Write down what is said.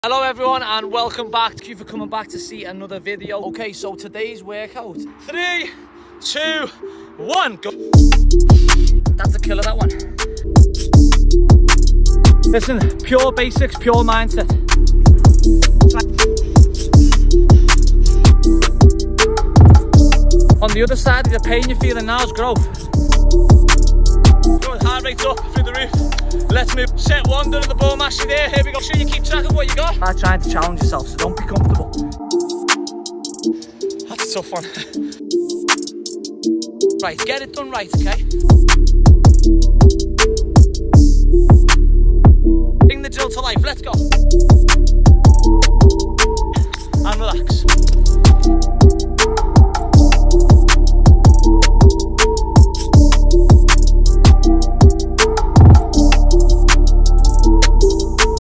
Hello everyone and welcome back. Thank you for coming back to see another video. Okay, so today's workout. 3, 2, 1, go. That's a killer, that one. Listen, pure basics, pure mindset. On the other side of the pain you're feeling now is growth. Good, heart rate up through the roof. Let's move. Set one, done at the ball master there. Here we go. Sure you keep track of what you got. Start trying to challenge yourself, so don't be comfortable. That's a tough one. Right, get it done right, okay? Bring the drill to life, let's go. And relax.